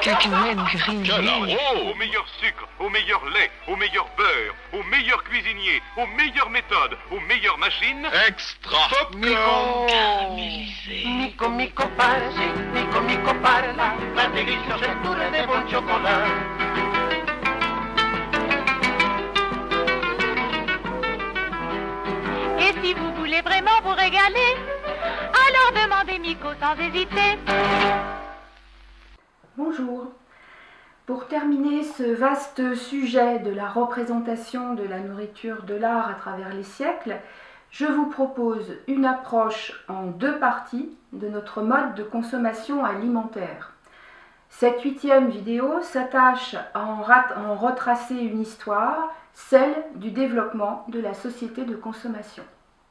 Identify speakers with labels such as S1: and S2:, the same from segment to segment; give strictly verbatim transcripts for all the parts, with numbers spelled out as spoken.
S1: Au meilleur sucre, au meilleur lait, au meilleur beurre, au meilleur cuisinier, aux meilleures méthodes, aux meilleures machines.
S2: Extra.
S1: Popcorn.
S3: Mico, mico, parce, mico, mico, parla, la deliziosa lettura de buon chocolat.
S4: Et si vous voulez vraiment vous régaler, alors demandez Mico sans hésiter.
S5: Bonjour. Pour terminer ce vaste sujet de la représentation de la nourriture de l'art à travers les siècles, je vous propose une approche en deux parties de notre mode de consommation alimentaire. Cette huitième vidéo s'attache à en, en retracer une histoire, celle du développement de la société de consommation.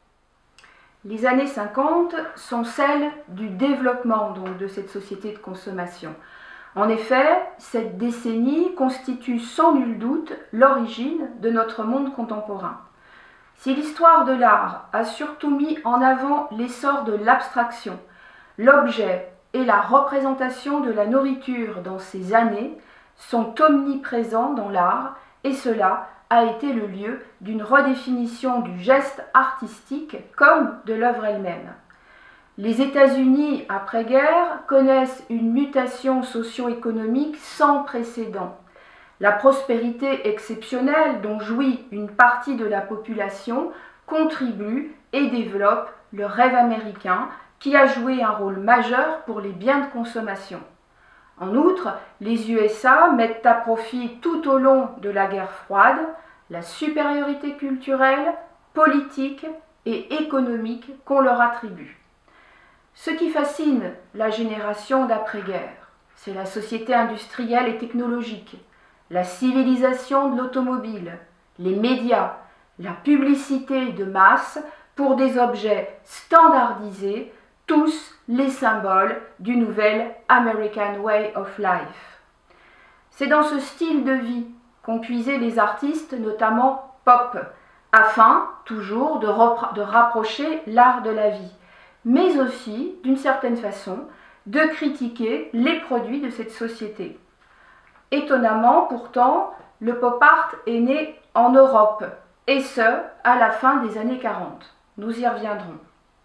S5: Les années cinquante sont celles du développement donc, de cette société de consommation. En effet, cette décennie constitue sans nul doute l'origine de notre monde contemporain. Si l'histoire de l'art a surtout mis en avant l'essor de l'abstraction, l'objet et la représentation de la nourriture dans ces années sont omniprésents dans l'art et cela a été le lieu d'une redéfinition du geste artistique comme de l'œuvre elle-même. Les États-Unis, après-guerre, connaissent une mutation socio-économique sans précédent. La prospérité exceptionnelle dont jouit une partie de la population contribue et développe le rêve américain qui a joué un rôle majeur pour les biens de consommation. En outre, les U S A mettent à profit tout au long de la guerre froide la supériorité culturelle, politique et économique qu'on leur attribue. Ce qui fascine la génération d'après-guerre, c'est la société industrielle et technologique, la civilisation de l'automobile, les médias, la publicité de masse pour des objets standardisés, tous les symboles du nouvel American Way of Life. C'est dans ce style de vie qu'ont puisé les artistes, notamment pop, afin, toujours, de, de rapprocher l'art de la vie, mais aussi, d'une certaine façon, de critiquer les produits de cette société. Étonnamment, pourtant, le pop art est né en Europe, et ce, à la fin des années quarante. Nous y reviendrons.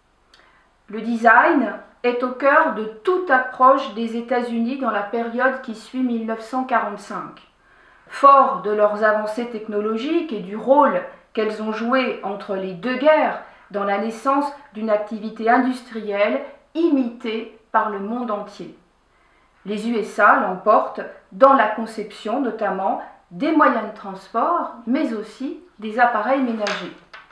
S5: Le design est au cœur de toute approche des États-Unis dans la période qui suit mille neuf cent quarante-cinq. Fort de leurs avancées technologiques et du rôle qu'elles ont joué entre les deux guerres dans la naissance d'une activité industrielle imitée par le monde entier. Les U S A l'emportent dans la conception notamment des moyens de transport, mais aussi des appareils ménagers.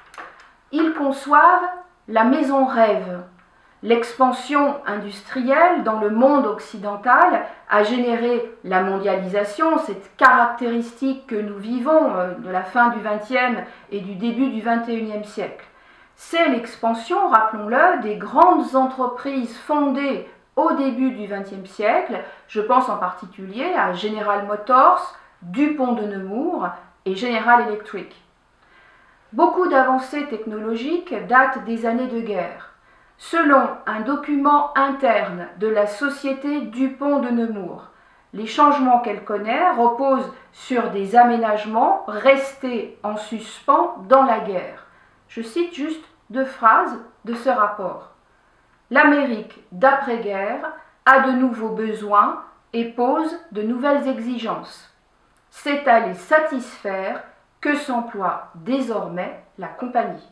S5: Ils conçoivent la maison rêve. L'expansion industrielle dans le monde occidental a généré la mondialisation, cette caractéristique que nous vivons de la fin du vingtième et du début du vingt et unième siècle. C'est l'expansion, rappelons-le, des grandes entreprises fondées au début du vingtième siècle. Je pense en particulier à General Motors, Dupont de Nemours et General Electric. Beaucoup d'avancées technologiques datent des années de guerre. Selon un document interne de la société Dupont de Nemours, les changements qu'elle connaît reposent sur des aménagements restés en suspens dans la guerre. Je cite juste deux phrases de ce rapport. L'Amérique d'après-guerre a de nouveaux besoins et pose de nouvelles exigences. C'est à les satisfaire que s'emploie désormais la compagnie.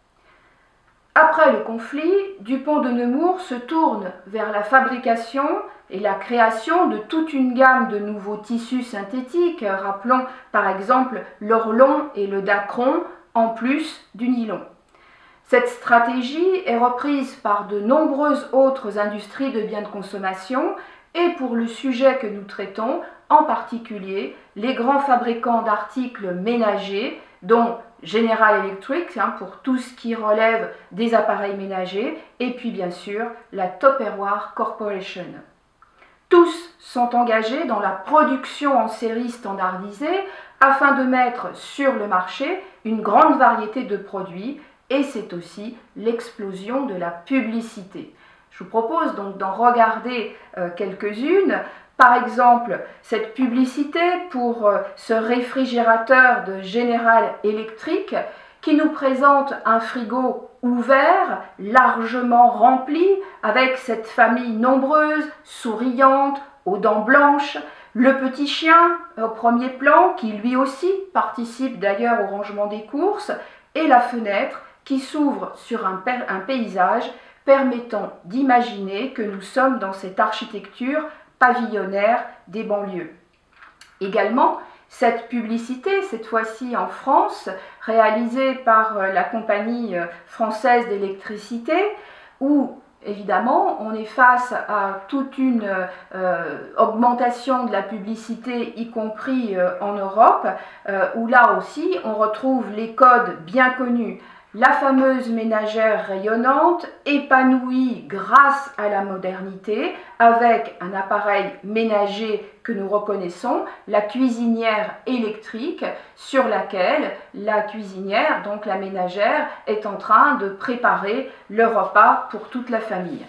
S5: Après le conflit, Dupont de Nemours se tourne vers la fabrication et la création de toute une gamme de nouveaux tissus synthétiques, rappelons par exemple l'orlon et le dacron, en plus du nylon. Cette stratégie est reprise par de nombreuses autres industries de biens de consommation et pour le sujet que nous traitons, en particulier les grands fabricants d'articles ménagers, dont General Electric, hein, pour tout ce qui relève des appareils ménagers, et puis bien sûr la Tupperware Corporation. Tous sont engagés dans la production en série standardisée afin de mettre sur le marché une grande variété de produits et c'est aussi l'explosion de la publicité. Je vous propose donc d'en regarder euh, quelques-unes. Par exemple, cette publicité pour ce réfrigérateur de General Electric qui nous présente un frigo ouvert, largement rempli, avec cette famille nombreuse, souriante, aux dents blanches, le petit chien au premier plan qui lui aussi participe d'ailleurs au rangement des courses, et la fenêtre qui s'ouvre sur un, un paysage permettant d'imaginer que nous sommes dans cette architecture pavillonnaire des banlieues. Également, cette publicité, cette fois-ci en France, réalisée par la compagnie française d'électricité, où évidemment on est face à toute une euh, augmentation de la publicité, y compris euh, en Europe, euh, où là aussi on retrouve les codes bien connus. La fameuse ménagère rayonnante, épanouie grâce à la modernité, avec un appareil ménager que nous reconnaissons, la cuisinière électrique, sur laquelle la cuisinière, donc la ménagère, est en train de préparer le repas pour toute la famille.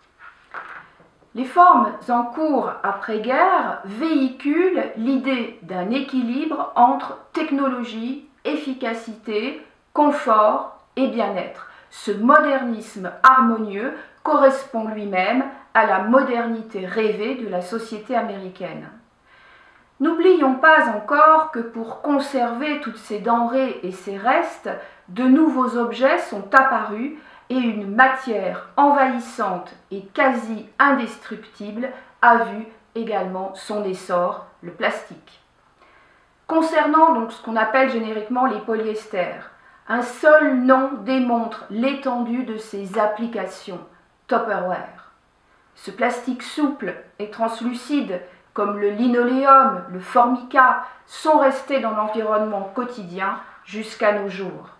S5: Les formes en cours après-guerre véhiculent l'idée d'un équilibre entre technologie, efficacité, confort et bien-être. Ce modernisme harmonieux correspond lui-même à la modernité rêvée de la société américaine. N'oublions pas encore que pour conserver toutes ces denrées et ces restes, de nouveaux objets sont apparus et une matière envahissante et quasi indestructible a vu également son essor, le plastique. Concernant donc ce qu'on appelle génériquement les polyesters, un seul nom démontre l'étendue de ses applications, Tupperware. Ce plastique souple et translucide, comme le linoléum, le formica, sont restés dans l'environnement quotidien jusqu'à nos jours.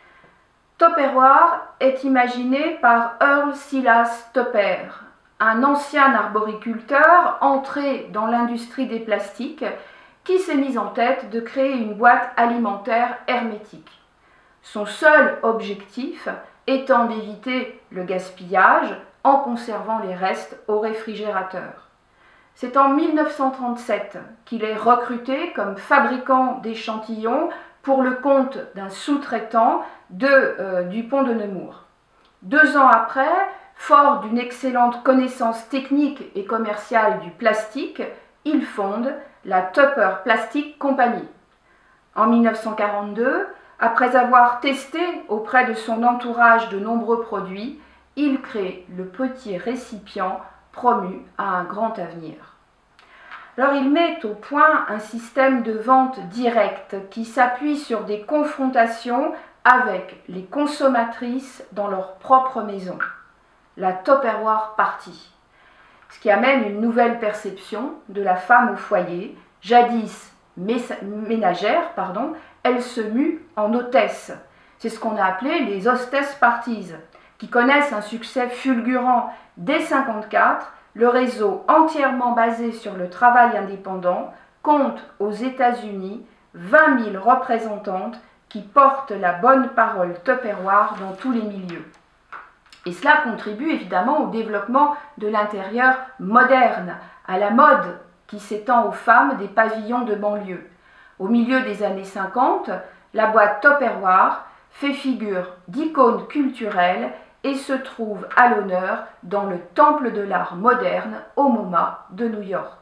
S5: Tupperware est imaginé par Earl Silas Tupper, un ancien arboriculteur entré dans l'industrie des plastiques qui s'est mis en tête de créer une boîte alimentaire hermétique. Son seul objectif étant d'éviter le gaspillage en conservant les restes au réfrigérateur. C'est en mille neuf cent trente-sept qu'il est recruté comme fabricant d'échantillons pour le compte d'un sous-traitant de euh, Dupont de Nemours. Deux ans après, fort d'une excellente connaissance technique et commerciale du plastique, il fonde la Tupper Plastic Company. En mille neuf cent quarante-deux, après avoir testé auprès de son entourage de nombreux produits, il crée le petit récipient promu à un grand avenir. Alors il met au point un système de vente directe qui s'appuie sur des confrontations avec les consommatrices dans leur propre maison, la Tupperware Party, ce qui amène une nouvelle perception de la femme au foyer, jadis ménagère, pardon, elle se mue en hôtesse. C'est ce qu'on a appelé les hostess parties, qui connaissent un succès fulgurant dès mille neuf cent cinquante-quatre. Le réseau entièrement basé sur le travail indépendant compte aux États-Unis vingt mille représentantes qui portent la bonne parole Tupperware dans tous les milieux. Et cela contribue évidemment au développement de l'intérieur moderne, à la mode qui s'étend aux femmes des pavillons de banlieue. Au milieu des années cinquante, la boîte Tupperware fait figure d'icône culturelle et se trouve à l'honneur dans le temple de l'art moderne au MoMA de New York.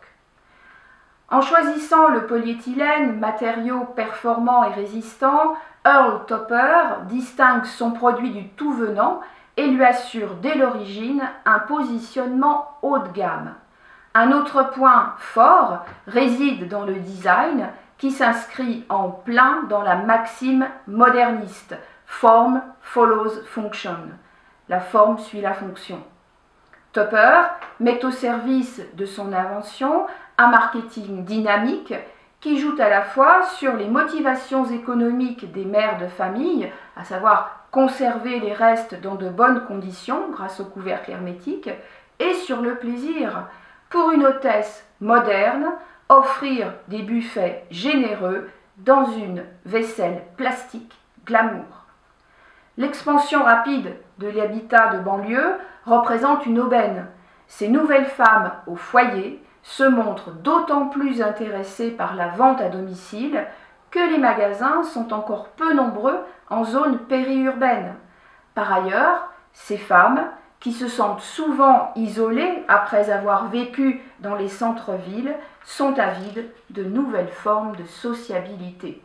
S5: En choisissant le polyéthylène, matériau performant et résistant, Earl Tupper distingue son produit du tout venant et lui assure dès l'origine un positionnement haut de gamme. Un autre point fort réside dans le design qui s'inscrit en plein dans la maxime moderniste « Form follows function ». La forme suit la fonction. Tupper met au service de son invention un marketing dynamique qui joue à la fois sur les motivations économiques des mères de famille, à savoir conserver les restes dans de bonnes conditions grâce au couvercle hermétique, et sur le plaisir. Pour une hôtesse moderne, offrir des buffets généreux dans une vaisselle plastique glamour. L'expansion rapide de l'habitat de banlieue représente une aubaine. Ces nouvelles femmes au foyer se montrent d'autant plus intéressés par la vente à domicile que les magasins sont encore peu nombreux en zone périurbaine. Par ailleurs, ces femmes, qui se sentent souvent isolées après avoir vécu dans les centres-villes, sont avides de nouvelles formes de sociabilité.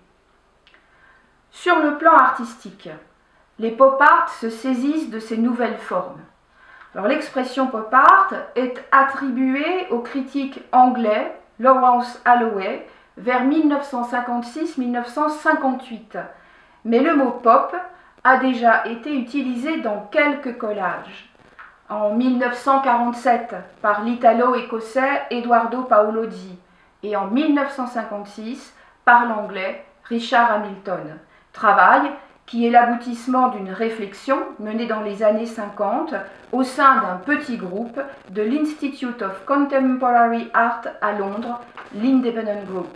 S5: Sur le plan artistique, les pop art se saisissent de ces nouvelles formes. Alors, l'expression pop art est attribuée au critique anglais Lawrence Alloway vers mille neuf cent cinquante-six mille neuf cent cinquante-huit. Mais le mot pop a déjà été utilisé dans quelques collages. En mille neuf cent quarante-sept par l'italo-écossais Edoardo Paolozzi et en mille neuf cent cinquante-six par l'anglais Richard Hamilton. Travail qui est l'aboutissement d'une réflexion menée dans les années cinquante au sein d'un petit groupe de l'Institute of Contemporary Art à Londres, l'Independent Group.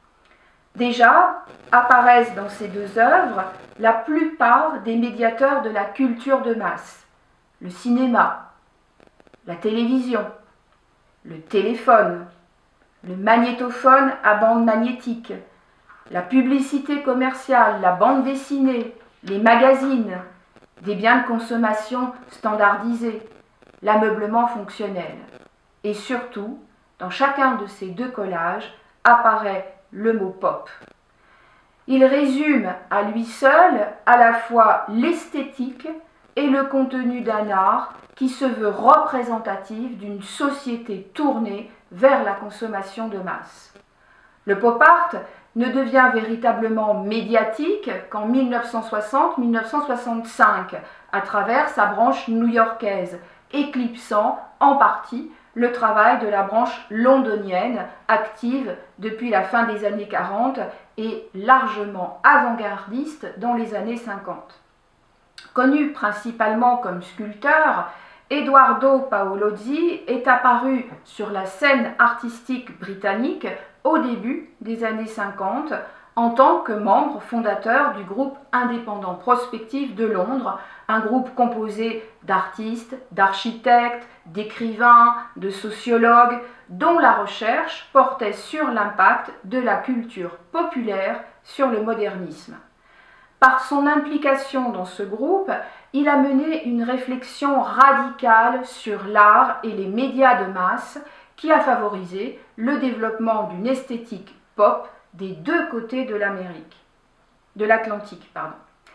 S5: Déjà apparaissent dans ces deux œuvres la plupart des médiateurs de la culture de masse. Le cinéma, la télévision, le téléphone, le magnétophone à bande magnétique, la publicité commerciale, la bande dessinée, les magazines, des biens de consommation standardisés, l'ameublement fonctionnel. Et surtout, dans chacun de ces deux collages, apparaît le mot pop. Il résume à lui seul à la fois l'esthétique et le contenu d'un art qui se veut représentatif d'une société tournée vers la consommation de masse. Le pop art ne devient véritablement médiatique qu'en mille neuf cent soixante mille neuf cent soixante-cinq, à travers sa branche new-yorkaise, éclipsant en partie le travail de la branche londonienne, active depuis la fin des années quarante et largement avant-gardiste dans les années cinquante. Connu principalement comme sculpteur, Edoardo Paolozzi est apparu sur la scène artistique britannique au début des années cinquante en tant que membre fondateur du groupe indépendant Prospective de Londres, un groupe composé d'artistes, d'architectes, d'écrivains, de sociologues, dont la recherche portait sur l'impact de la culture populaire sur le modernisme. Par son implication dans ce groupe, il a mené une réflexion radicale sur l'art et les médias de masse qui a favorisé le développement d'une esthétique pop des deux côtés de l'Amérique, de l'Atlantique, pardon.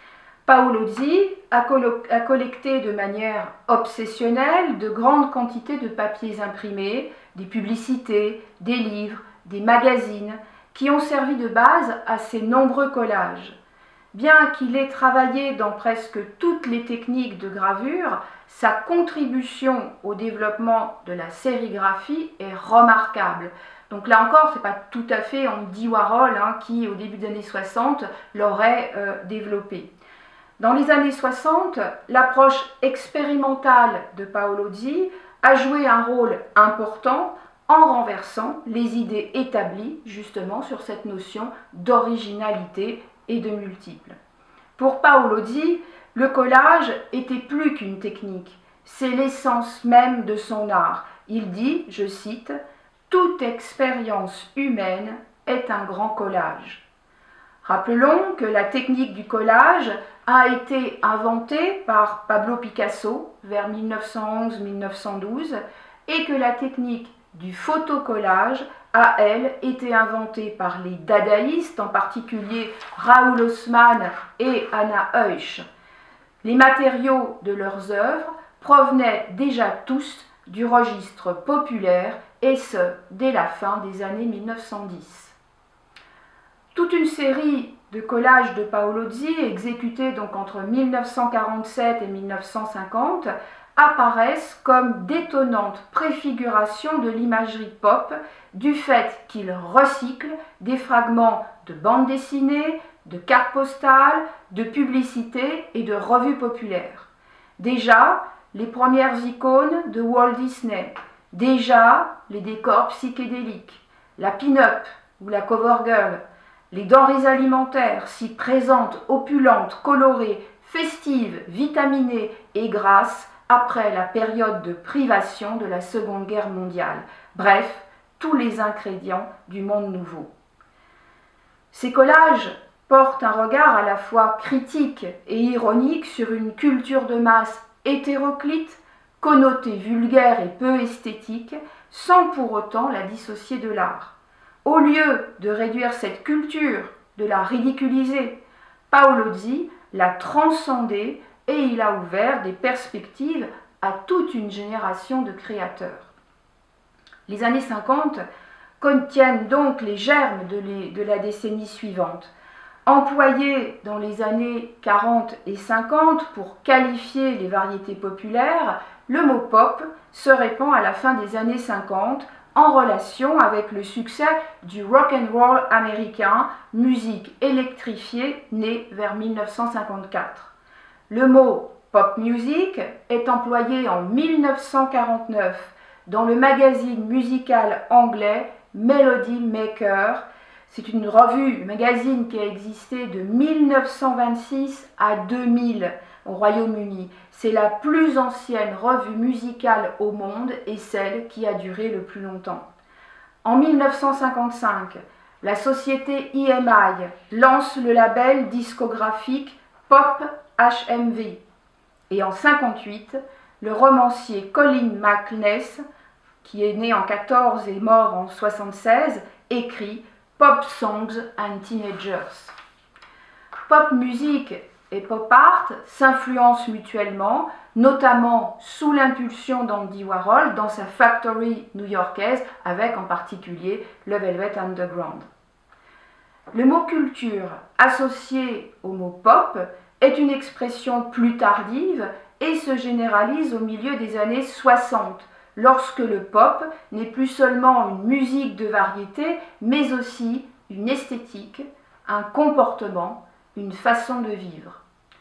S5: Paolozzi a, a collecté de manière obsessionnelle de grandes quantités de papiers imprimés, des publicités, des livres, des magazines, qui ont servi de base à ses nombreux collages. Bien qu'il ait travaillé dans presque toutes les techniques de gravure, sa contribution au développement de la sérigraphie est remarquable. Donc là encore, ce n'est pas tout à fait Andy Warhol hein, qui, au début des années soixante, l'aurait euh, développé. Dans les années soixante, l'approche expérimentale de Paolozzi a joué un rôle important en renversant les idées établies justement sur cette notion d'originalité et de multiples. Pour Paolozzi, le collage était plus qu'une technique, c'est l'essence même de son art. Il dit, je cite, « Toute expérience humaine est un grand collage ». Rappelons que la technique du collage a été inventée par Pablo Picasso vers mille neuf cent onze mille neuf cent douze et que la technique du photocollage a, elle, été inventée par les dadaïstes, en particulier Raoul Haussmann et Anna Huych. Les matériaux de leurs œuvres provenaient déjà tous du registre populaire, et ce, dès la fin des années mille neuf cent dix. Toute une série de collages de Paolozzi, exécutés donc entre mille neuf cent quarante-sept et mille neuf cent cinquante, apparaissent comme d'étonnantes préfigurations de l'imagerie pop du fait qu'il recycle des fragments de bandes dessinées, de cartes postales, de publicités et de revues populaires. Déjà, les premières icônes de Walt Disney, déjà les décors psychédéliques, la pin-up ou la cover girl, les denrées alimentaires si présentes, opulentes, colorées, festives, vitaminées et grasses après la période de privation de la Seconde Guerre mondiale. Bref, tous les ingrédients du monde nouveau. Ces collages portent un regard à la fois critique et ironique sur une culture de masse hétéroclite, connotée vulgaire et peu esthétique, sans pour autant la dissocier de l'art. Au lieu de réduire cette culture, de la ridiculiser, Paolozzi l'a transcendée et il a ouvert des perspectives à toute une génération de créateurs. Les années cinquante contiennent donc les germes de, les, de la décennie suivante. Employé dans les années quarante et cinquante pour qualifier les variétés populaires, le mot pop se répand à la fin des années cinquante en relation avec le succès du rock and roll américain, musique électrifiée née vers mille neuf cent cinquante-quatre. Le mot pop music est employé en mille neuf cent quarante-neuf dans le magazine musical anglais Melody Maker. C'est une revue, magazine qui a existé de mille neuf cent vingt-six à deux mille au Royaume-Uni. C'est la plus ancienne revue musicale au monde et celle qui a duré le plus longtemps. En mille neuf cent cinquante-cinq, la société E M I lance le label discographique Pop H M V. Et en mille neuf cent cinquante-huit, le romancier Colin MacNess, qui est né en quatorze et mort en soixante-seize, écrit Pop Songs and Teenagers. Pop music et pop art s'influencent mutuellement, notamment sous l'impulsion d'Andy Warhol dans sa factory new-yorkaise, avec en particulier le Velvet Underground. Le mot culture, associé au mot pop, est une expression plus tardive et se généralise au milieu des années soixante, lorsque le pop n'est plus seulement une musique de variété, mais aussi une esthétique, un comportement, une façon de vivre.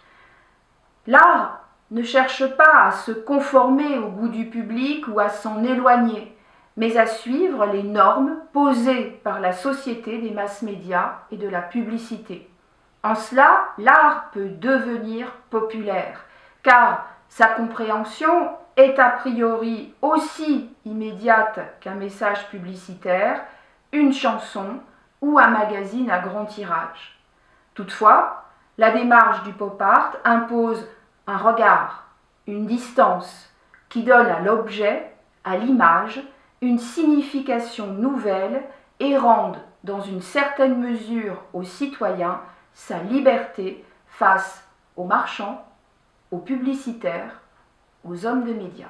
S5: L'art ne cherche pas à se conformer au goût du public ou à s'en éloigner, mais à suivre les normes posées par la société des mass médias et de la publicité. En cela, l'art peut devenir populaire, car sa compréhension est a priori aussi immédiate qu'un message publicitaire, une chanson ou un magazine à grand tirage. Toutefois, la démarche du pop art impose un regard, une distance qui donne à l'objet, à l'image, une signification nouvelle et rendent dans une certaine mesure au citoyen sa liberté face aux marchands, aux publicitaires, aux hommes de médias.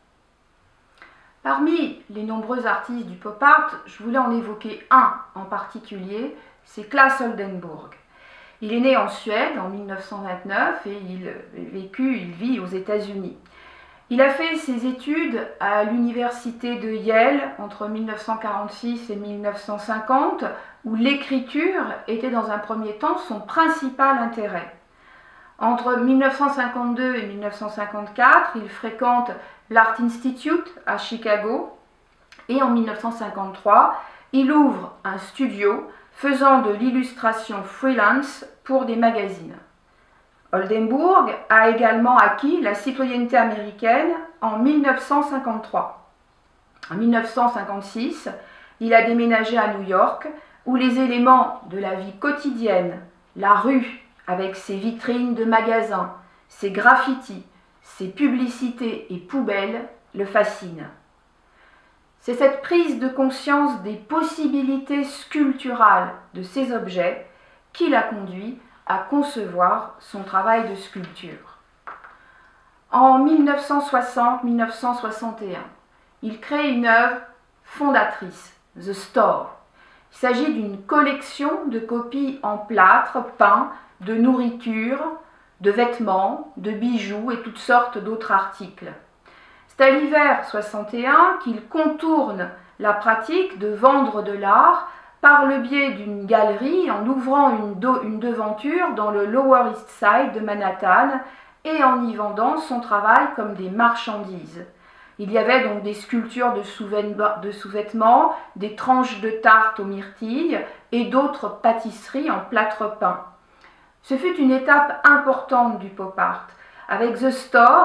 S5: Parmi les nombreux artistes du pop art, je voulais en évoquer un en particulier, c'est Claes Oldenburg. Il est né en Suède en mille neuf cent vingt-neuf et il, vécu, il vit aux États-Unis. Il a fait ses études à l'université de Yale entre mille neuf cent quarante-six et mille neuf cent cinquante, où l'écriture était dans un premier temps son principal intérêt. Entre mille neuf cent cinquante-deux et mille neuf cent cinquante-quatre, il fréquente l'Art Institute à Chicago et en mille neuf cent cinquante-trois, il ouvre un studio faisant de l'illustration freelance pour des magazines. Oldenburg a également acquis la citoyenneté américaine en mille neuf cent cinquante-trois. En mille neuf cent cinquante-six, il a déménagé à New York où les éléments de la vie quotidienne, la rue avec ses vitrines de magasins, ses graffitis, ses publicités et poubelles le fascinent. C'est cette prise de conscience des possibilités sculpturales de ces objets qui l'a conduit à concevoir son travail de sculpture. En mille neuf cent soixante à mille neuf cent soixante et un, il crée une œuvre fondatrice, The Store. Il s'agit d'une collection de copies en plâtre peint de nourriture, de vêtements, de bijoux et toutes sortes d'autres articles. C'est à l'hiver soixante et un qu'il contourne la pratique de vendre de l'art par le biais d'une galerie en ouvrant une, do, une devanture dans le Lower East Side de Manhattan et en y vendant son travail comme des marchandises. Il y avait donc des sculptures de sous-vêtements, des tranches de tarte aux myrtilles et d'autres pâtisseries en plâtre peint. Ce fut une étape importante du pop art. Avec The Store,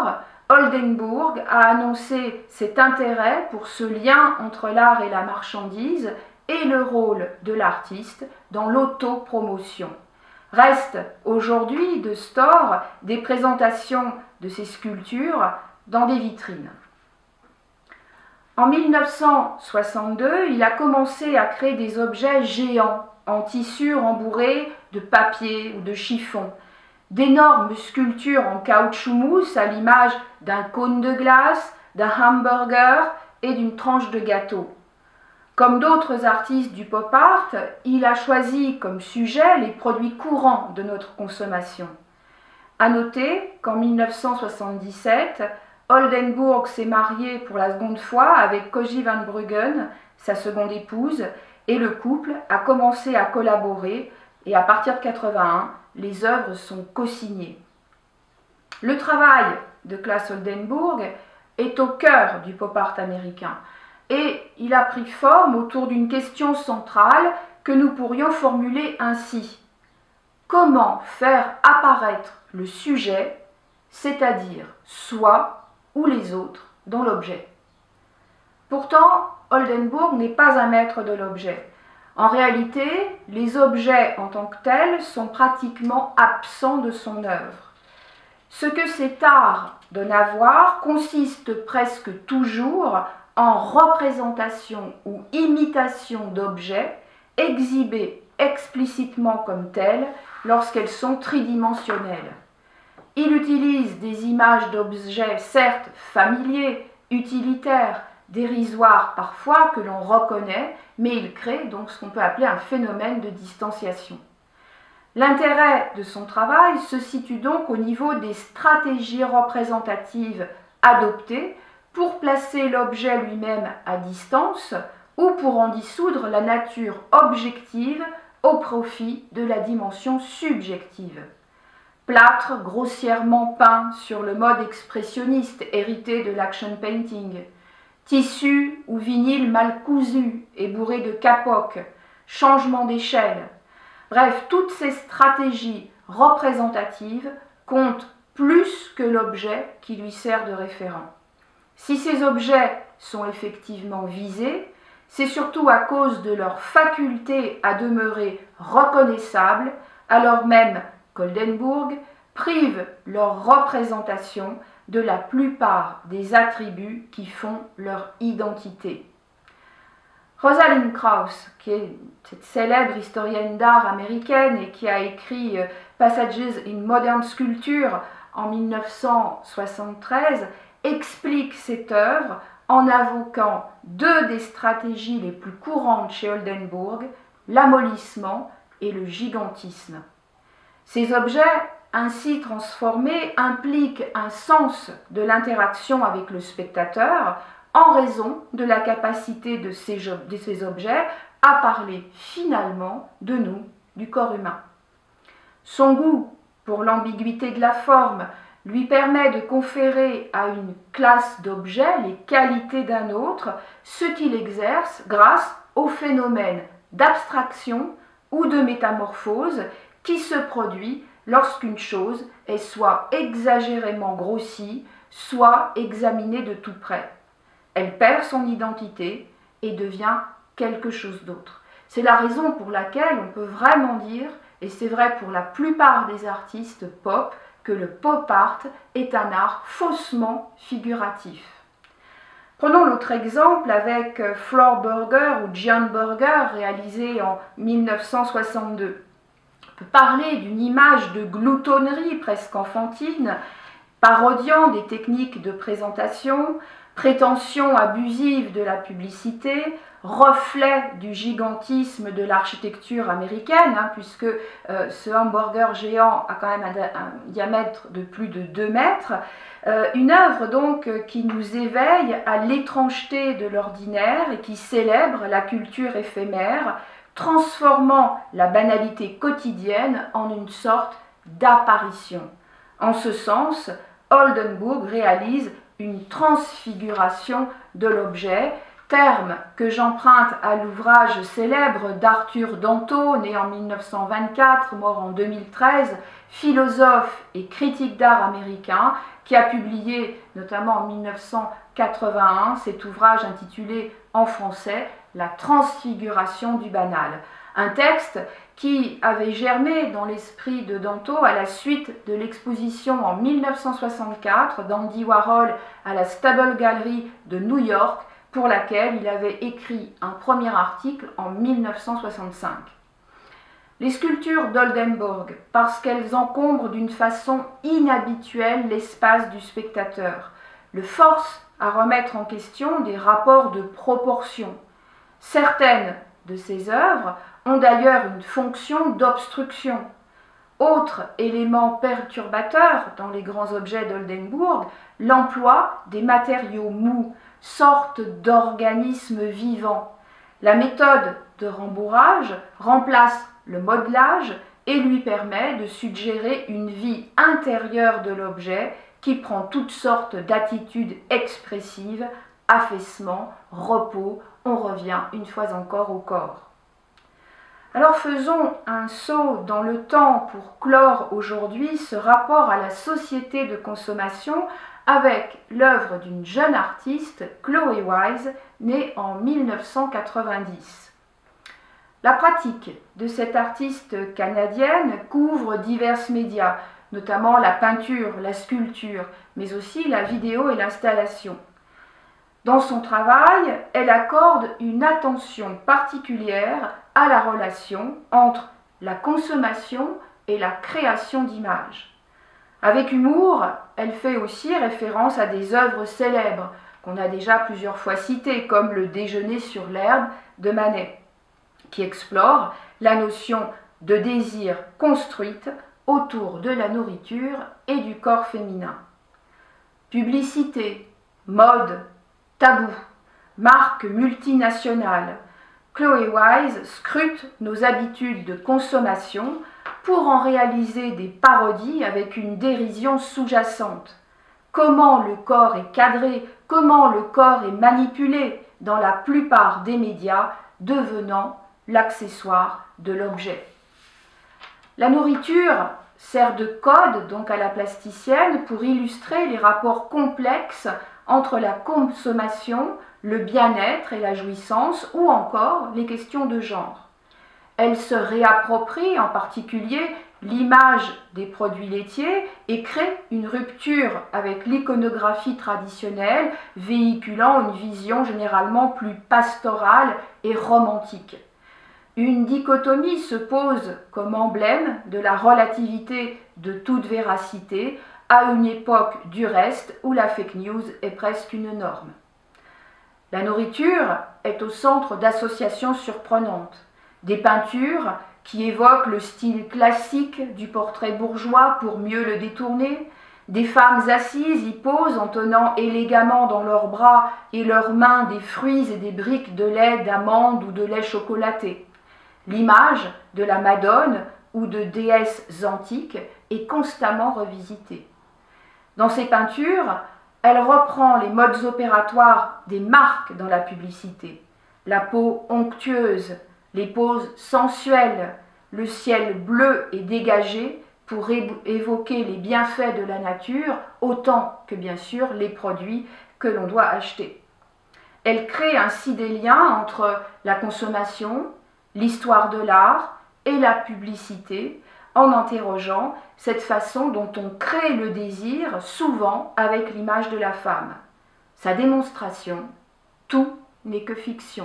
S5: Oldenburg a annoncé cet intérêt pour ce lien entre l'art et la marchandise et le rôle de l'artiste dans l'autopromotion. Reste aujourd'hui de store des présentations de ces sculptures dans des vitrines. En mille neuf cent soixante-deux, il a commencé à créer des objets géants en tissu rembourré de papier ou de chiffon, d'énormes sculptures en caoutchouc mousse à l'image d'un cône de glace, d'un hamburger et d'une tranche de gâteau. Comme d'autres artistes du pop art, il a choisi comme sujet les produits courants de notre consommation. À noter qu'en mille neuf cent soixante-dix-sept, Oldenburg s'est marié pour la seconde fois avec Cogy van Bruggen, sa seconde épouse, et le couple a commencé à collaborer et à partir de mille neuf cent quatre-vingt-un, les œuvres sont co-signées. Le travail de Claes Oldenburg est au cœur du pop art américain et il a pris forme autour d'une question centrale que nous pourrions formuler ainsi. Comment faire apparaître le sujet, c'est-à-dire soi ou les autres, dans l'objet? Pourtant, Oldenburg n'est pas un maître de l'objet. En réalité, les objets en tant que tels sont pratiquement absents de son œuvre. Ce que cet art donne à voir consiste presque toujours en représentation ou imitation d'objets exhibés explicitement comme tels lorsqu'elles sont tridimensionnelles. Il utilise des images d'objets certes familiers, utilitaires, dérisoires parfois que l'on reconnaît, mais il crée donc ce qu'on peut appeler un phénomène de distanciation. L'intérêt de son travail se situe donc au niveau des stratégies représentatives adoptées pour placer l'objet lui-même à distance ou pour en dissoudre la nature objective au profit de la dimension subjective. Plâtre grossièrement peint sur le mode expressionniste hérité de l'action painting, tissu ou vinyle mal cousu et bourré de capoques, changement d'échelle. Bref, toutes ces stratégies représentatives comptent plus que l'objet qui lui sert de référent. Si ces objets sont effectivement visés, c'est surtout à cause de leur faculté à demeurer reconnaissables, alors même qu'Oldenburg prive leur représentation de la plupart des attributs qui font leur identité. Rosalind Krauss, qui est cette célèbre historienne d'art américaine et qui a écrit Passages in Modern Sculpture en mille neuf cent soixante-treize, explique cette œuvre en invoquant deux des stratégies les plus courantes chez Oldenburg, l'amollissement et le gigantisme. Ces objets ainsi transformés impliquent un sens de l'interaction avec le spectateur en raison de la capacité de ces, de ces objets à parler finalement de nous, du corps humain. Son goût pour l'ambiguïté de la forme lui permet de conférer à une classe d'objets les qualités d'un autre, ce qu'il exerce grâce au phénomène d'abstraction ou de métamorphose qui se produit lorsqu'une chose est soit exagérément grossie, soit examinée de tout près. Elle perd son identité et devient quelque chose d'autre. C'est la raison pour laquelle on peut vraiment dire, et c'est vrai pour la plupart des artistes pop, que le pop art est un art faussement figuratif. Prenons l'autre exemple avec Floor Burger ou Giant Burger réalisé en mille neuf cent soixante-deux. On peut parler d'une image de gloutonnerie presque enfantine, parodiant des techniques de présentation, prétention abusive de la publicité, reflet du gigantisme de l'architecture américaine, hein, puisque euh, ce hamburger géant a quand même un, un diamètre de plus de deux mètres. Euh, une œuvre donc qui nous éveille à l'étrangeté de l'ordinaire et qui célèbre la culture éphémère, transformant la banalité quotidienne en une sorte d'apparition. En ce sens, Oldenburg réalise une transfiguration de l'objet terme que j'emprunte à l'ouvrage célèbre d'Arthur Danto, né en mille neuf cent vingt-quatre, mort en deux mille treize, philosophe et critique d'art américain, qui a publié notamment en mille neuf cent quatre-vingt-un cet ouvrage intitulé en français « La transfiguration du banal ». Un texte qui avait germé dans l'esprit de Danto à la suite de l'exposition en mille neuf cent soixante-quatre d'Andy Warhol à la Stable Gallery de New York, pour laquelle il avait écrit un premier article en mille neuf cent soixante-cinq. Les sculptures d'Oldenburg, parce qu'elles encombrent d'une façon inhabituelle l'espace du spectateur, le forcent à remettre en question des rapports de proportion. Certaines de ces œuvres ont d'ailleurs une fonction d'obstruction. Autre élément perturbateur dans les grands objets d'Oldenburg, l'emploi des matériaux mous, sorte d'organismes vivants. La méthode de rembourrage remplace le modelage et lui permet de suggérer une vie intérieure de l'objet qui prend toutes sortes d'attitudes expressives, affaissement, repos, on revient une fois encore au corps. Alors faisons un saut dans le temps pour clore aujourd'hui ce rapport à la société de consommation avec l'œuvre d'une jeune artiste, Chloé Wise, née en mille neuf cent quatre-vingt-dix. La pratique de cette artiste canadienne couvre divers médias, notamment la peinture, la sculpture, mais aussi la vidéo et l'installation. Dans son travail, elle accorde une attention particulière à la relation entre la consommation et la création d'images. Avec humour, elle fait aussi référence à des œuvres célèbres qu'on a déjà plusieurs fois citées, comme Le Déjeuner sur l'herbe de Manet, qui explore la notion de désir construite autour de la nourriture et du corps féminin. Publicité, mode, tabou, marque multinationale, Chloé Wise scrute nos habitudes de consommation pour en réaliser des parodies avec une dérision sous-jacente. Comment le corps est cadré, comment le corps est manipulé dans la plupart des médias, devenant l'accessoire de l'objet. La nourriture sert de code donc à la plasticienne pour illustrer les rapports complexes entre la consommation, le bien-être et la jouissance, ou encore les questions de genre. Elle se réapproprie en particulier l'image des produits laitiers et crée une rupture avec l'iconographie traditionnelle, véhiculant une vision généralement plus pastorale et romantique. Une dichotomie se pose comme emblème de la relativité de toute véracité à une époque du reste où la fake news est presque une norme. La nourriture est au centre d'associations surprenantes. Des peintures qui évoquent le style classique du portrait bourgeois pour mieux le détourner, des femmes assises y posent en tenant élégamment dans leurs bras et leurs mains des fruits et des briques de lait d'amande ou de lait chocolaté. L'image de la Madone ou de déesses antiques est constamment revisitée. Dans ces peintures, elle reprend les modes opératoires des marques dans la publicité. La peau onctueuse, les poses sensuelles, le ciel bleu et dégagé pour évoquer les bienfaits de la nature, autant que bien sûr les produits que l'on doit acheter. Elle crée ainsi des liens entre la consommation, l'histoire de l'art et la publicité, en interrogeant cette façon dont on crée le désir, souvent avec l'image de la femme. Sa démonstration, tout n'est que fiction.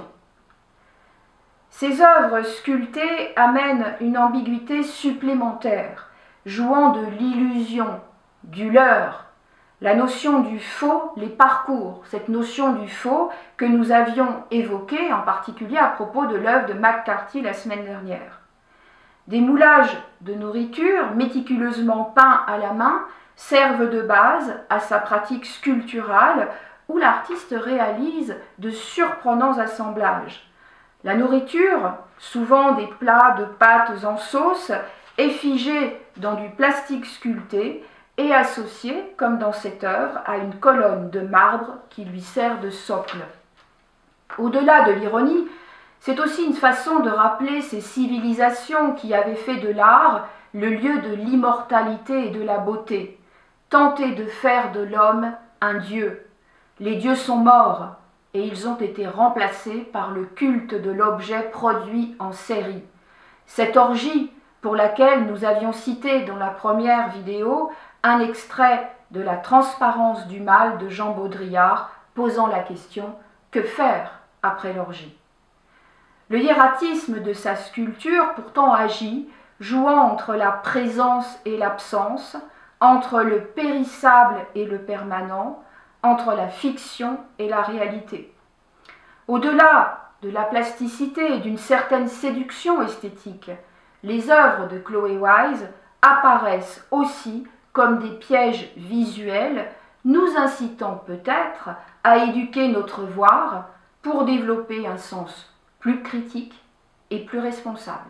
S5: Ces œuvres sculptées amènent une ambiguïté supplémentaire, jouant de l'illusion, du leurre. La notion du faux les parcourt, cette notion du faux que nous avions évoquée en particulier à propos de l'œuvre de McCarthy la semaine dernière. Des moulages de nourriture méticuleusement peints à la main servent de base à sa pratique sculpturale où l'artiste réalise de surprenants assemblages. La nourriture, souvent des plats de pâtes en sauce, est figée dans du plastique sculpté et associée, comme dans cette œuvre, à une colonne de marbre qui lui sert de socle. Au-delà de l'ironie, c'est aussi une façon de rappeler ces civilisations qui avaient fait de l'art le lieu de l'immortalité et de la beauté, tenter de faire de l'homme un dieu. Les dieux sont morts et ils ont été remplacés par le culte de l'objet produit en série. Cette orgie pour laquelle nous avions cité dans la première vidéo un extrait de La transparence du mal de Jean Baudrillard posant la question « Que faire après l'orgie ?» Le hiératisme de sa sculpture pourtant agit, jouant entre la présence et l'absence, entre le périssable et le permanent, entre la fiction et la réalité. Au-delà de la plasticité et d'une certaine séduction esthétique, les œuvres de Chloé Wise apparaissent aussi comme des pièges visuels, nous incitant peut-être à éduquer notre voir pour développer un sens plus critique et plus responsable.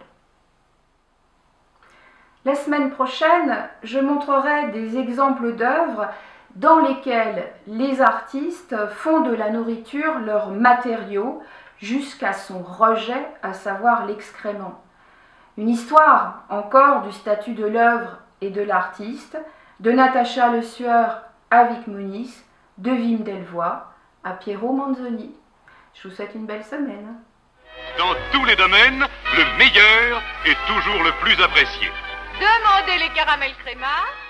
S5: La semaine prochaine, je montrerai des exemples d'œuvres dans lesquelles les artistes font de la nourriture leur matériau jusqu'à son rejet, à savoir l'excrément. Une histoire encore du statut de l'œuvre et de l'artiste, de Natacha Le Sueur à Vic Moniz, de Wim Delvoye à Piero Manzoni. Je vous souhaite une belle semaine.
S1: Dans tous les domaines, le meilleur est toujours le plus apprécié.
S4: Demandez les caramels créma.